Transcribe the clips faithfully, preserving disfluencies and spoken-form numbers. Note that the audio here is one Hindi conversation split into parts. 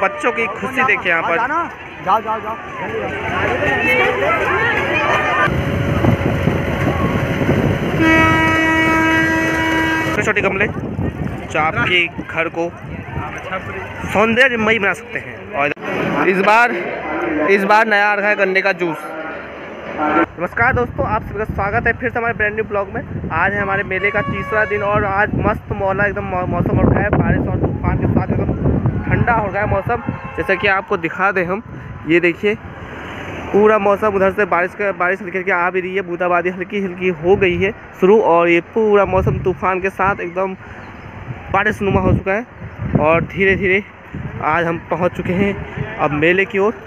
बच्चों की खुशी देखिए यहाँ पर। जाओ जाओ जाओ छोटे छोटे गमले जो आपके घर को सौंदर्यमयी बना सकते हैं। और इस बार इस बार नया आ रहा है गन्ने का जूस। नमस्कार दोस्तों, आप सभी का स्वागत है फिर से हमारे ब्रांड न्यू ब्लॉग में। आज है हमारे मेले का तीसरा दिन और आज मस्त मौला एकदम मौसम हो रखा है, बारिश और तूफान के साथ एकदम ठंडा हो गया है मौसम। जैसा कि आपको दिखा दें हम, ये देखिए पूरा मौसम उधर से बारिश का बारिश हल्की हल्की आ भी रही है, बूंदाबांदी हल्की हल्की हो गई है शुरू। और ये पूरा मौसम तूफान के साथ एकदम बारिश नुमा हो चुका है और धीरे धीरे आज हम पहुंच चुके हैं अब मेले की ओर।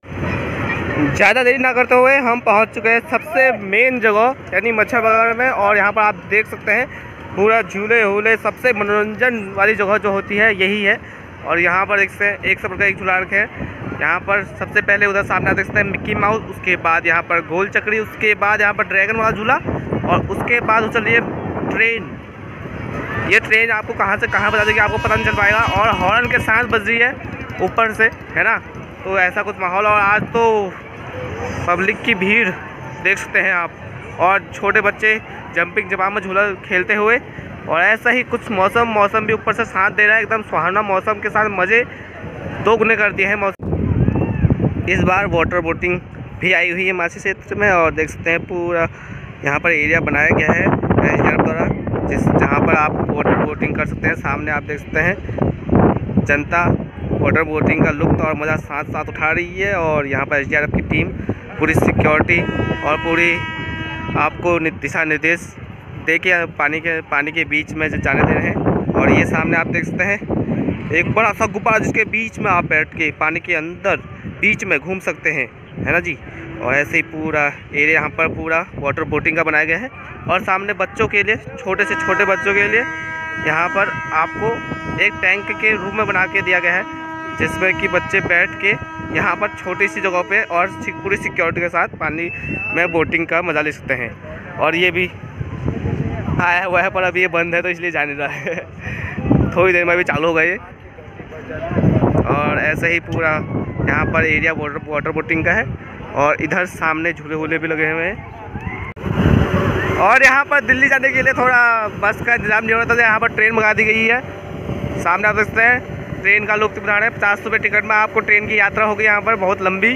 ज़्यादा देरी ना करते हुए हम पहुंच चुके हैं सबसे मेन जगह यानी मच्छर बाजार में। और यहाँ पर आप देख सकते हैं पूरा झूले वूले सबसे मनोरंजन वाली जगह जो होती है यही है। और यहाँ पर एक से एक से बढ़कर एक झूला रखे हैं। यहाँ पर सबसे पहले उधर सामने आप देख सकते हैं मिक्की माउस, उसके बाद यहाँ पर गोल चक्री, उसके बाद यहाँ पर ड्रैगन वाला झूला और उसके बाद चलिए ट्रेन। ये ट्रेन आपको कहाँ से कहाँ बता देगी आपको पता नहीं चल पाएगा। और हॉर्न के साथ बज रही है ऊपर से, है ना, तो ऐसा कुछ माहौल। और आज तो पब्लिक की भीड़ देख सकते हैं आप, और छोटे बच्चे जंपिंग जपाम में झूला खेलते हुए। और ऐसा ही कुछ मौसम मौसम भी ऊपर से साथ दे रहा है, एकदम सुहाना मौसम के साथ मज़े दोगुने कर दिए हैं मौसम। इस बार वाटर बोटिंग भी आई हुई है मासी क्षेत्र में। और देख सकते हैं पूरा यहाँ पर एरिया बनाया गया है एसडीआरएफ द्वारा, जिस जहाँ पर आप वाटर बोटिंग कर सकते हैं। सामने आप देख सकते हैं जनता वाटर बोटिंग का लुत्फ़ और मज़ा साथ साथ उठा रही है। और यहाँ पर एसडीआरएफ की टीम पूरी सिक्योरिटी और पूरी आपको दिशा निर्देश दे के पानी के पानी के बीच में जाने दे रहे हैं। और ये सामने आप देख सकते हैं एक बड़ा सा गुब्बारा जिसके बीच में आप बैठ के पानी के अंदर बीच में घूम सकते हैं, है ना जी। और ऐसे ही पूरा एरिया यहाँ पर पूरा वाटर बोटिंग का बनाया गया है। और सामने बच्चों के लिए, छोटे से छोटे बच्चों के लिए यहाँ पर आपको एक टैंक के रूप में बना के दिया गया है, जिसमें कि बच्चे बैठ के यहाँ पर छोटी सी जगह पे और पूरी सिक्योरिटी के साथ पानी में बोटिंग का मज़ा ले सकते हैं। और ये भी आया हुआ है पर अभी ये बंद है तो इसलिए जा नहीं रहा है थोड़ी देर में अभी चालू होगा ये। और ऐसे ही पूरा यहाँ पर एरिया वाटर वाटर बोटिंग का है। और इधर सामने झूले वूले भी लगे हुए हैं। और यहाँ पर दिल्ली जाने के लिए थोड़ा बस का इंतजाम नहीं हो रहा था, यहाँ पर ट्रेन मंगा दी गई है। सामने आप देख सकते हैं ट्रेन का लुत्फ़ उठा रहे हैं। पचास रुपये टिकट में आपको ट्रेन की यात्रा होगी यहाँ पर बहुत लंबी।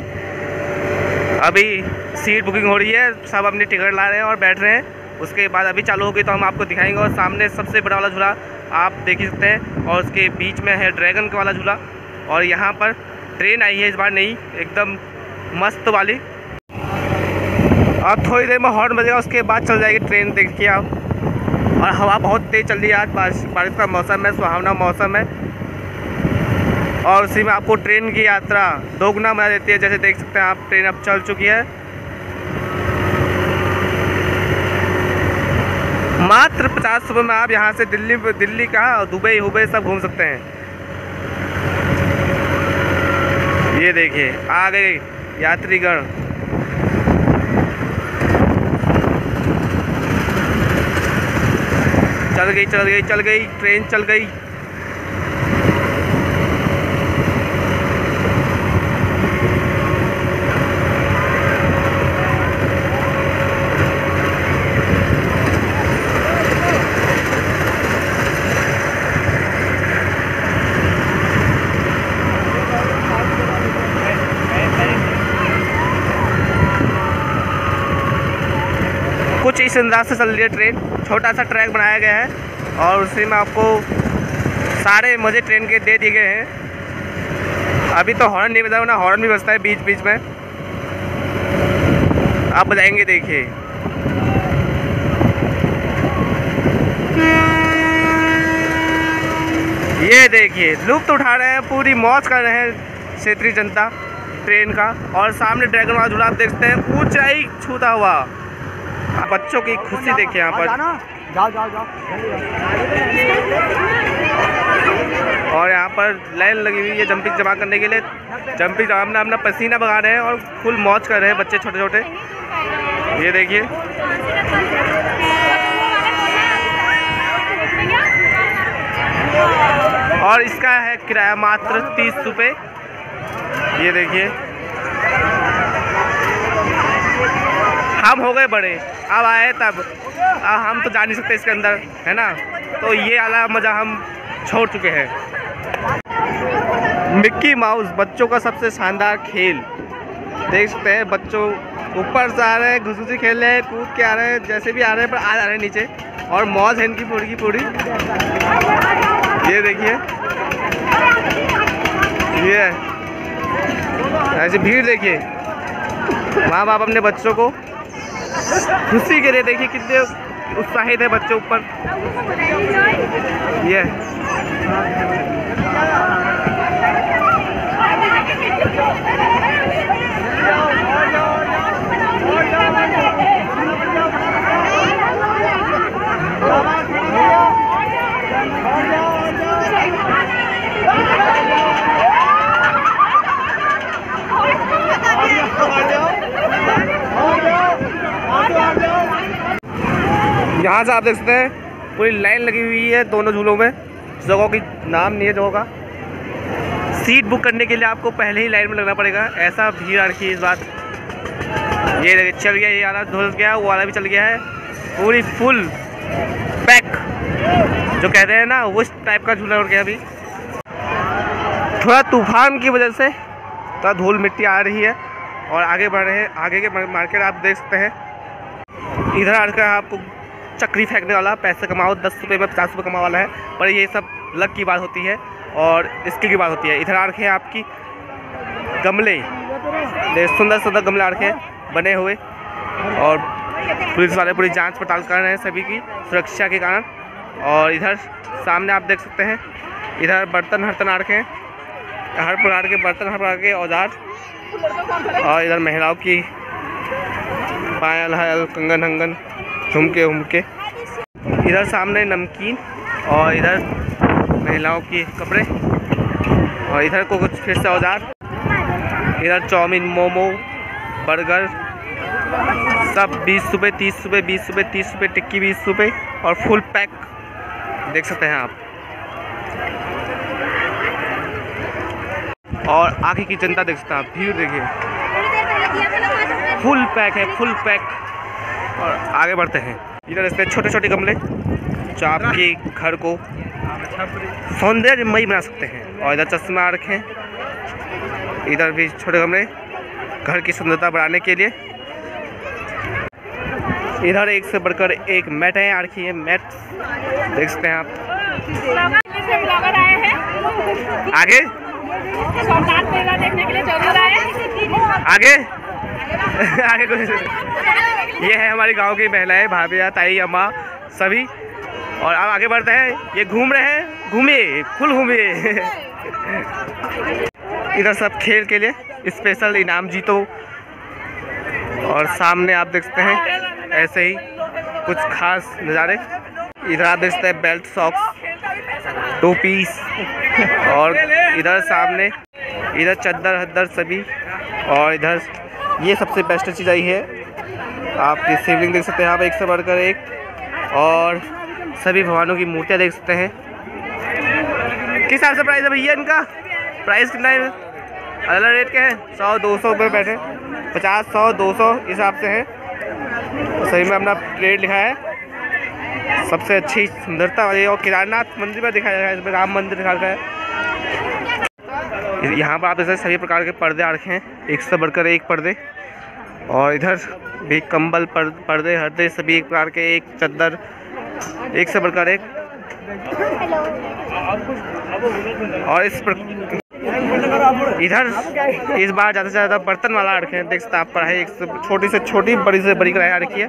अभी सीट बुकिंग हो रही है, सब अपनी टिकट ला रहे हैं और बैठ रहे हैं। उसके बाद अभी चालू होगी तो हम आपको दिखाएंगे। और सामने सबसे बड़ा वाला झूला आप देख ही सकते हैं और उसके बीच में है ड्रैगन वाला झूला। और यहाँ पर ट्रेन आई है इस बार नई एकदम मस्त वाली। और थोड़ी देर में हॉर्न बजेगा, उसके बाद चल जाएगी ट्रेन, देखिए आप। और हवा बहुत तेज़ चल रही है, आज बारिश बारिश का मौसम है, सुहावना मौसम है। और उसी में आपको ट्रेन की यात्रा दोगुना मजा देती है। जैसे देख सकते हैं आप ट्रेन अब चल चुकी है। मात्र पचास रुपये में आप यहाँ से दिल्ली दिल्ली का दुबई हुबई सब घूम सकते हैं। ये देखिए आ गए यात्रीगण। चल गई चल गई चल गई ट्रेन चल गई। कुछ इस अंदाज से चल रही है ट्रेन। छोटा सा ट्रैक बनाया गया है और उसी में आपको सारे मज़े ट्रेन के दे दिए गए हैं। अभी तो हॉर्न नहीं बजा ना, हॉर्न भी बजता है बीच बीच में, आप बजाएंगे देखिए। ये देखिए लुत्फ़ उठा रहे हैं, पूरी मौज कर रहे हैं क्षेत्रीय जनता ट्रेन का। और सामने ड्रैगन वाला झूला आप देखते हैं ऊंचाई छूता हुआ। बच्चों की खुशी देखिए यहाँ पर। जाओ जाओ जाओ और यहाँ पर लाइन लगी हुई है जंपिंग जमा करने के लिए। जंपिंग जमा में अपना पसीना बगा रहे हैं और फुल मौज कर रहे हैं बच्चे छोटे छोटे। ये देखिए और इसका है किराया मात्र तीस रुपये। ये देखिए हम हो गए बड़े, अब आए तब आ, हम तो जा नहीं सकते इसके अंदर, है ना। तो ये वाला मज़ा हम छोड़ चुके हैं। मिक्की माउस बच्चों का सबसे शानदार खेल, देख सकते हैं। बच्चों ऊपर से आ रहे हैं, घुस घुसी खेल रहे हैं, कूद के आ रहे हैं, जैसे भी आ रहे हैं पर आ जा रहे हैं नीचे, और मौज है इनकी पूरी की पूरी। ये देखिए, ये ऐसे भीड़ देखिए, माँ बाप अपने बच्चों को खुशी के लिए देखिए कितने उत्साहित है बच्चे ऊपर। ये यहाँ से आप देख सकते हैं पूरी लाइन लगी हुई है दोनों झूलों में। जगहों की नाम नहीं है जगहों का। सीट बुक करने के लिए आपको पहले ही लाइन में लगना पड़ेगा, ऐसा भीड़ रखी है इस बार। ये देखिए चल गया, ये वाला धुल गया, वो वाला भी चल गया है, पूरी फुल पैक जो कहते हैं ना, उस टाइप का झूला उड़ गया। अभी थोड़ा तूफान की वजह से थोड़ा धूल मिट्टी आ रही है और आगे बढ़ रहे हैं। आगे के मार्केट आप देख सकते हैं। इधर आकर आपको चक्री फेंकने वाला, पैसे कमाओ, दस रुपये में पचास रुपये कमाने वाला है, पर ये सब लक की बात होती है और स्किल की बात होती है। इधर आ रखे हैं आपकी गमले, सुंदर सुंदर गमले आ रखे हैं बने हुए, और पुलिस वाले पूरी जांच पड़ताल कर रहे हैं सभी की सुरक्षा के कारण। और इधर सामने आप देख सकते हैं, इधर बर्तन हर्तन आ रखे हैं, हर प्रकार के बर्तन, हर प्रकार के औजार, और इधर महिलाओं की पायल हयल, कंगन हंगन, झुमके उमके। इधर सामने नमकीन, और इधर महिलाओं की कपड़े, और इधर को कुछ फिर से औजार। इधर चाउमीन, मोमो, बर्गर सब बीस रुपये, तीस रुपये, बीस रुपये, तीस रुपये, टिक्की बीस रुपये, और फुल पैक देख सकते हैं आप। और आगे की जनता देख सकते हैं आप, भीड़ देखिए, फुल पैक है, फुल पैक। और आगे बढ़ते हैं। इधर इसमें छोटे छोटे गमले जो आपके घर को सौंदर्यमयी बना सकते हैं, और इधर चश्मा रखें। इधर भी छोटे गमले घर की सुंदरता बढ़ाने के लिए। इधर एक से बढ़कर एक मैट है, आ रखी है मैट, देख सकते हैं आप। आगे देखने के लिए आगे आगे कुछ ये है हमारी गांव की महिलाएं, भाभियाँ, ताई, अम्मा सभी। और अब आगे बढ़ते हैं, ये घूम रहे हैं, घूमिए फुल घूमिए। इधर सब खेल के लिए स्पेशल इनाम जीतो। और सामने आप देख सकते हैं ऐसे ही कुछ खास नज़ारे। इधर आप देख सकते हैं बेल्ट, सॉक्स, टू पीस, और इधर सामने इधर चद्दर हद्दर सभी। और इधर ये सबसे बेस्ट चीज़ आई है, आपकी शिवलिंग देख सकते हैं आप, एक से बढ़कर एक, और सभी भगवानों की मूर्तियाँ देख सकते हैं। किस हिसाब से प्राइस है भैया इनका? प्राइस कितना है? अलग अलग रेट के हैं, सौ दो सौ रुपये बैठे, पचास सौ दो सौ हिसाब से है। सही में अपना रेट लिखा है। सबसे अच्छी सुंदरता वाली, और केदारनाथ मंदिर पर दिखाया गया है, इसमें राम मंदिर दिखा गया है। यहाँ पर आप जैसे सभी प्रकार के पर्दे आ रखे हैं, एक से बढ़कर एक पर्दे। और इधर भी कंबल, पर, पर्दे हर्दे सभी एक प्रकार के, एक चद्दर, एक से बढ़कर एक। और इस पर इधर इस बार ज़्यादा से ज़्यादा बर्तन वाला रखे हैं, देख सकते हैं आप। पढ़ाई एक से छोटी से छोटी, बड़ी से बड़ी कढ़ाई रखी है।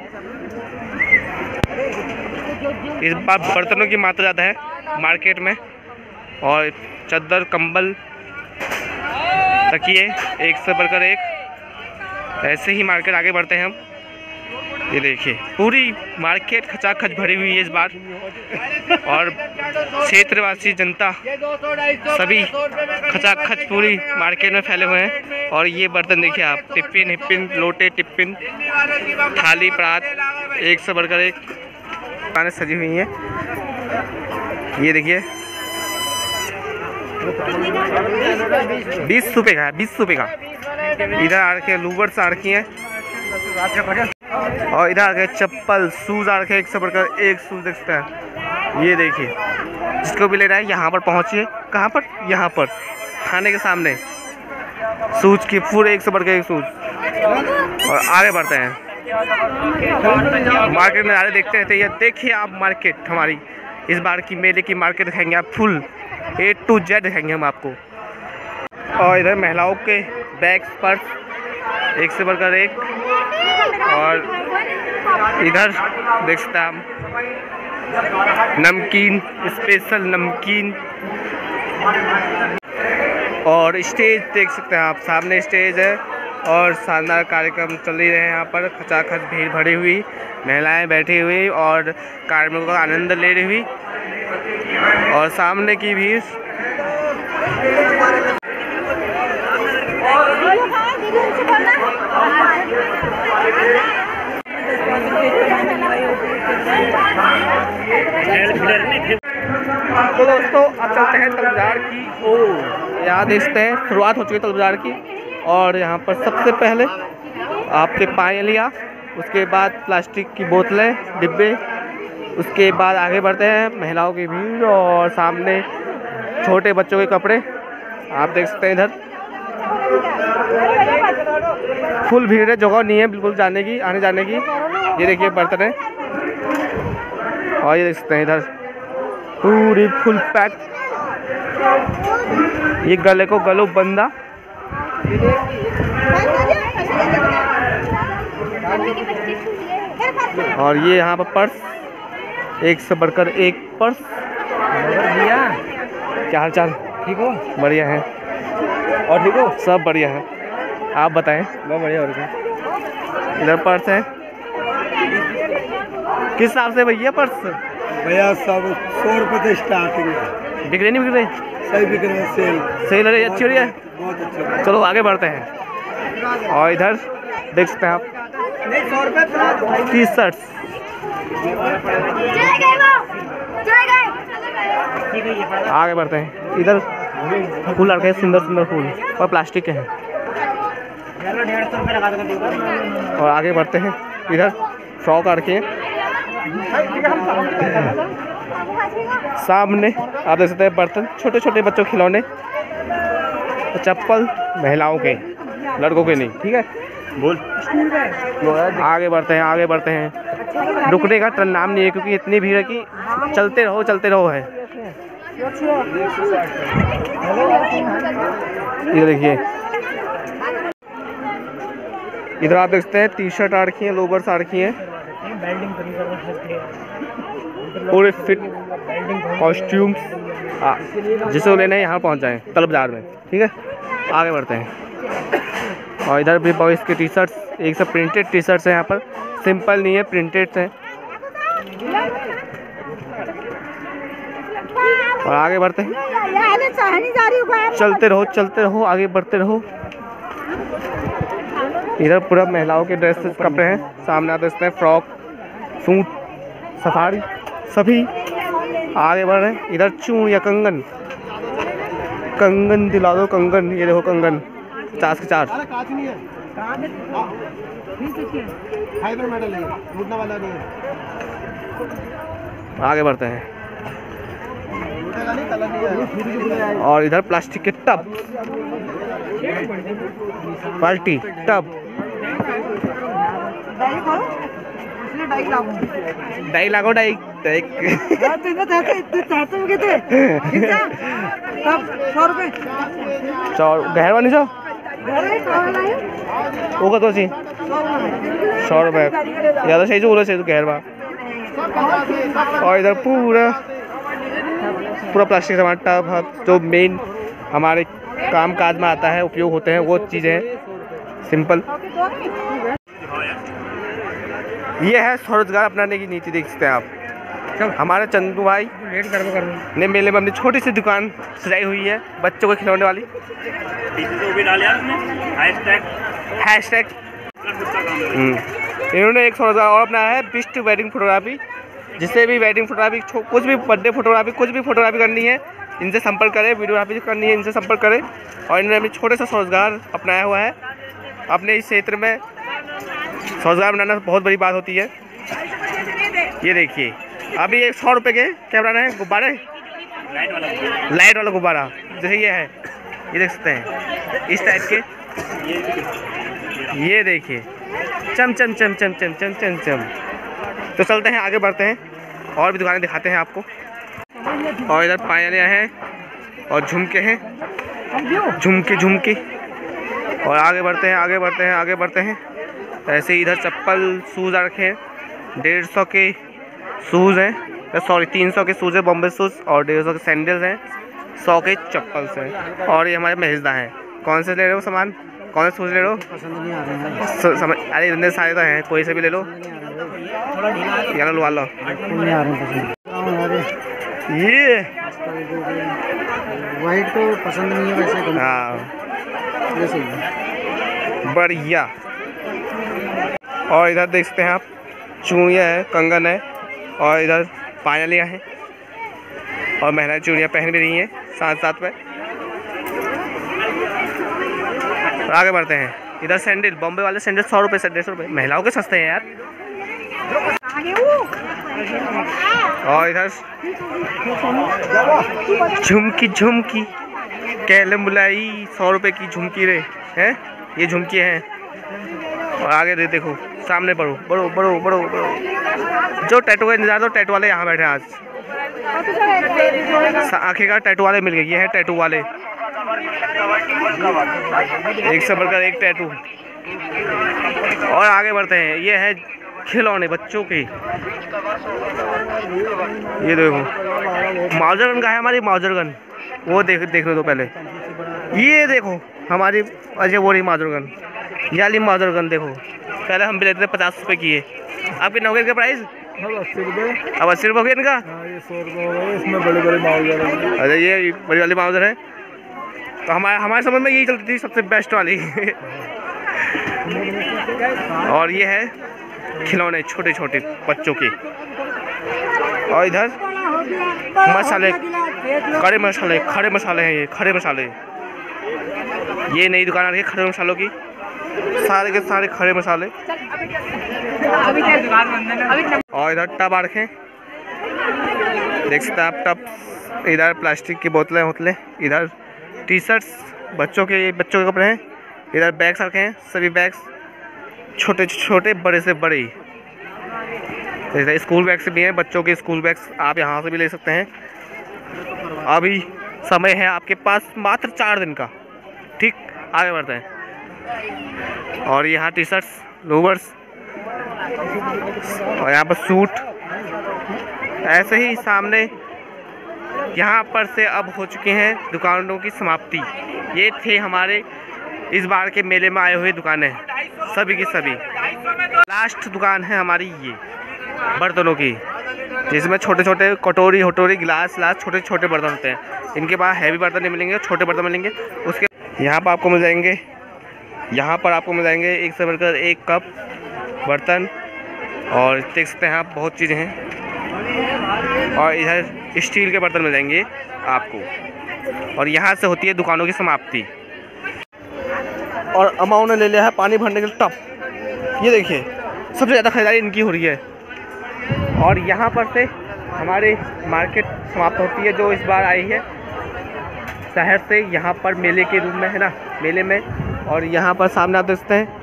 इस बार बर्तनों की मात्रा ज़्यादा है मार्केट में, और चद्दर, कंबल, तकिए एक से बढ़कर एक, ऐसे ही मार्केट आगे बढ़ते हैं हम। ये देखिए पूरी मार्केट खचाखच भरी हुई है इस बार, और क्षेत्रवासी जनता सभी खचाखच पूरी मार्केट में फैले हुए हैं। और ये बर्तन देखिए आप, टिफिन हिप्पिन, लोटे, टिफिन, थाली, परात, एक से बढ़कर एक दुकानें सजी हुई हैं। ये देखिए बीस रुपये का है, बीस रुपये का। इधर आ रखे लूवर्स आ रखी हैं और इधर आ रखे चप्पल शूज आ रखे, एक से बढ़कर एक शूज देख सकते हैं। ये देखिए, जिसको भी लेना है यहाँ पर पहुँचिए। कहाँ पर? यहाँ पर थाने के सामने शूज की पूरे एक से बढ़कर एक शूज। और आगे बढ़ते हैं, मार्केट में आ रहे देखते रहते हैं। देखिए आप मार्केट हमारी इस बार की मेले की मार्केट दिखाएंगे आप, फुल ए टू जेड दिखाएंगे हम आपको। और इधर महिलाओं के बैग्स पर्स एक से बढ़कर एक। और इधर देख सकते हैं आप नमकीन, स्पेशल नमकीन। और स्टेज देख सकते हैं आप, सामने स्टेज है और शानदार कार्यक्रम चल ही रहे हैं। यहाँ पर खचाखच भीड़ भरी हुई, महिलाएं बैठी हुई और कार्मिकों का आनंद ले रही हुई। और सामने की भीड़ तो दोस्तों अब चलते हैं तल बाजार की ओर। यहाँ देखते हैं शुरुआत हो चुकी है तल बाजार की। और यहाँ पर सबसे पहले आपके पानी लिया, उसके बाद प्लास्टिक की बोतलें, डिब्बे, उसके बाद आगे बढ़ते हैं महिलाओं की भीड़ और सामने छोटे बच्चों के कपड़े आप देख सकते हैं। इधर फुल भीड़ है, जगह नहीं है बिल्कुल जाने की, आने जाने की। ये देखिए बर्तन है और ये देख सकते हैं इधर पूरी फुल पैक। ये गले को गलो बंदा। और ये यहाँ पर पर्स एक से बढ़कर एक पर्स। क्या हाल चाल? ठीक हो? बढ़िया है। और ठीक हो? सब बढ़िया है, आप बताएं। बहुत बढ़िया। और क्या? इधर पर्स है, किस हिसाब से भैया पर्स? भैया सब सौ रुपये से स्टार्टिंग है। बिक रही नहीं बिक रही? सही बिक रहे हैं, सेल सही लग रही है, अच्छी हो रही है। बहुत अच्छा। चलो आगे बढ़ते हैं। और इधर देख सकते हैं आप टी शर्ट्स। आगे बढ़ते हैं, इधर फूल रखे हैं, सुंदर सुंदर फूल और प्लास्टिक के हैं। और आगे बढ़ते हैं, इधर फ्रॉक आ रखे हैं। सामने आप देख सकते हैं बर्तन, छोटे छोटे बच्चों के खिलौने, चप्पल महिलाओं के, लड़कों के नहीं, ठीक है। बोल आगे बढ़ते हैं, आगे बढ़ते हैं। रुकने का टर्न नाम नहीं है क्योंकि इतनी भीड़ है कि चलते रहो चलते रहो है। ये देखिए, इधर आप देखते हैं टी शर्ट आ रखी है, लोवर्स आ रखी हैं, पूरे फिट कॉस्ट्यूम्स। जिसे लेना है यहाँ पहुँच जाएं तल बाजार में, ठीक है। आगे बढ़ते हैं। और इधर भी बॉयज़ के टी शर्ट्स, एक सब प्रिंटेड टी शर्ट्स हैं यहाँ पर, सिंपल नहीं है, प्रिंटेड हैं। और आगे बढ़ते हैं, चलते रहो चलते रहो, आगे बढ़ते रहो। इधर पूरा महिलाओं के ड्रेसेस कपड़े हैं, सामने आप देखते हैं फ्रॉक, सूट, सफारी सभी। आगे बढ़ रहे हैं, इधर चूड़ या कंगन, कंगन दिला दो कंगन। ये देखो कंगन पचास के चार। आगे बढ़ते हैं और इधर प्लास्टिक के टब, बाल्टी, टब। डाई लागो डाई गहरवा नहीं सौ वो तो सी सौ रुपये ज़्यादा सही जो सही गहरवा। और इधर पूरा पूरा प्लास्टिक सामान, टब हब, जो मेन हमारे काम काज में आता है, उपयोग होते हैं वो चीज़ें सिंपल। ये है स्वरोजगार अपनाने की नीति, देख सकते हैं आप। हमारे चंदू भाई ने मेले में अपनी छोटी सी दुकान सजाई हुई है बच्चों को खिलौने वाली। हैशटैग इन्होंने एक स्वरोजगार और अपनाया है, बेस्ट वेडिंग फोटोग्राफी। जिससे भी वेडिंग फोटोग्राफी, कुछ भी बर्थडे फोटोग्राफी, कुछ भी फोटोग्राफी करनी है इनसे संपर्क करें, वीडियोग्राफी करनी है इनसे संपर्क करें। और इन्होंने अभी छोटे सा स्वरोजगार अपनाया हुआ है। अपने इस क्षेत्र में स्वरोजगार बनाना बहुत बड़ी बात होती है। ये देखिए अभी एक सौ रुपये के क्या बनाना है, गुब्बारे, लाइट वाला गुब्बारा जैसे ये है, ये देख सकते हैं इस टाइप के। ये देखिए चम चम चम चम चम चम चम चम। तो चलते हैं आगे बढ़ते हैं और भी दुकानें दिखाते हैं आपको। और इधर पायलियाँ हैं और झुमके हैं, झुमके झुमके। और आगे बढ़ते हैं आगे बढ़ते हैं आगे बढ़ते हैं। ऐसे इधर चप्पल शूज़ रखे हैं, डेढ़ सौ के शूज़ हैं, सॉरी तीन सौ के शूज़ है बॉम्बे शूज़, और डेढ़ सौ के सैंडल्स हैं, सौ के चप्पल्स हैं। और ये हमारे महेशदा हैं। कौन से ले रहे हो सामान, कौन से शूज़ ले रहे हो? पसंद नहीं आ रहे हैं। समझ, अरे इतने सारे तो हैं, कोई से भी ले लो, या लो लो। नहीं आ रहे हैं पसंद। ये वाइट तो पसंद नहीं है वैसे। हाँ ये सही है, बढ़िया। और इधर देख सकते हैं आप चूड़ियाँ हैं, कंगन है, और इधर पायलियाँ हैं, और महिलाएं चूड़ियाँ पहन भी रही हैं साथ साथ में। और आगे बढ़ते हैं। इधर सैंडल, बॉम्बे वाले सैंडल सौ रुपये से डेढ़ सौ रुपये, महिलाओं के सस्ते हैं यार। और इधर झुमकी झुमकी कैले मुलाई, सौ रुपये की झुमकी रे हैं, ये झुमकी हैं। और आगे दे देखो सामने बढ़ो बढ़ो बढ़ो बढ़ो बढ़ो। जो टैटू का इंतजार, तो टैटू वाले यहाँ बैठे हैं आज। आखिरकार टैटू वाले मिल गए, ये है टैटू वाले, एक से बढ़कर एक टैटू। और आगे बढ़ते हैं। ये है खिलौने बच्चों के, ये देखो माउजर गन का है, हमारी माउजर गन, वो देख देखने दो पहले। ये देखो हमारी अजय वो रही माउजर गन, ये वाली माउजर गन देखो, पहले हम भी लेते थे पचास रुपये की है। आपके नौके का प्राइस अस्सी रुपये, अब अस्सी रुपये हो गया इनका। ये सौ रुपये हो गए। इसमें बड़े बड़े माउजर हैं। अरे ये बड़ी वाली माउजर है, तो हमारे हमारे समझ में यही चलती थी सबसे बेस्ट वाली। और ये है खिलौने छोटे छोटे बच्चों के। और इधर मसाले, खड़े मसाले, खड़े मसाले हैं, ये खड़े मसाले। ये नई दुकान आ रही है खड़े मसालों की, सारे के सारे खड़े मसाले। और इधर टब आ रखे, देख सकते हैं आप टब। इधर प्लास्टिक की बोतलें होतलें, इधर टी शर्ट्स बच्चों के, बच्चों के कपड़े हैं। इधर बैग्स रखे हैं, सभी बैग्स छोटे छोटे बड़े से बड़े। जैसे स्कूल बैग्स भी हैं, बच्चों के स्कूल बैग्स आप यहाँ से भी ले सकते हैं। अभी समय है आपके पास मात्र चार दिन का, ठीक। आगे बढ़ते हैं। और यहाँ टी शर्ट्स, लोवर्स, और यहाँ पर सूट। ऐसे ही सामने यहाँ पर से अब हो चुके हैं दुकानों की समाप्ति। ये थे हमारे इस बार के मेले में आए हुए दुकानें, सभी की सभी। लास्ट दुकान है हमारी ये बर्तनों की, जिसमें छोटे छोटे कटोरी होटोरी गिलास गिलास छोटे छोटे बर्तन होते हैं। इनके पास हैवी बर्तन नहीं मिलेंगे, छोटे बर्तन मिलेंगे। उसके यहाँ पर आपको मिल जाएंगे, यहाँ पर आपको मिल जाएंगे एक से बढ़कर एक कप बर्तन, और देख सकते हैं आप बहुत चीज़ें हैं। और इधर स्टील के बर्तन मिल जाएंगे आपको। और यहाँ से होती है दुकानों की समाप्ति। और अमाउंट ने ले लिया है पानी भरने के लिए टब। ये देखिए सबसे ज़्यादा खरीदारी इनकी हो रही है। और यहाँ पर से हमारी मार्केट समाप्त होती है, जो इस बार आई है शहर से, यहाँ पर मेले के रूप में है ना, मेले में। और यहाँ पर सामने आप देखते हैं।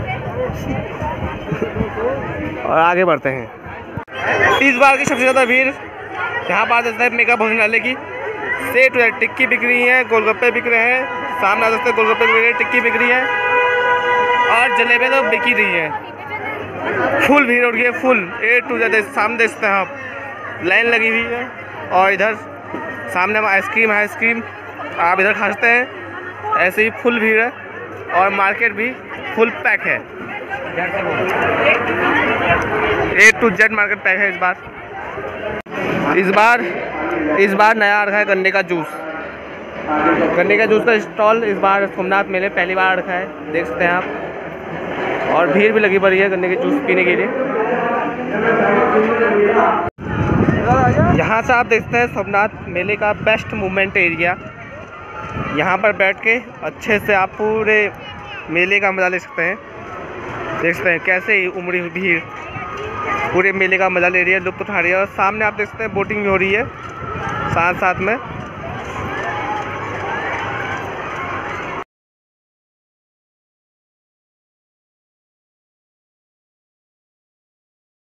और आगे बढ़ते हैं। इस बार की सबसे ज़्यादा भीड़ यहाँ पर देखते हैं मेगा भोजनालय की। से टू टिक्की बिक रही है, गोलगप्पे बिक रहे हैं, सामने आ सकते हैं गोलगप्पे बिक रहे हैं, टिक्की बिक रही है, और जलेबी तो बिक ही रही है। फुल भीड़ हो रही है, फुल ए टू जेड। सामने देखते हैं आप, लाइन लगी हुई है। और इधर सामने में आइसक्रीम है, आइसक्रीम आप इधर खा सकते हैं। ऐसे ही फुल भीड़ है, और मार्केट भी फुल पैक है। A to Z market pack है इस बार। इस बार इस बार नया आ रखा है गन्ने का जूस। गन्ने का जूस का स्टॉल इस बार सोमनाथ मेले पहली बार रखा है, देख सकते हैं आप। और भीड़ भी लगी पड़ी है गन्ने के जूस पीने के लिए। यहाँ से आप देखते हैं सोमनाथ मेले का बेस्ट मूवमेंट एरिया। यहाँ पर बैठ के अच्छे से आप पूरे मेले का मज़ा ले सकते हैं। देख सकते हैं कैसे ही उमड़ी हुई भीड़ पूरे मेले का मज़ा ले रही है, लुत्फ़ उठा रही है। और सामने आप देख सकते हैं बोटिंग भी हो रही है साथ साथ में।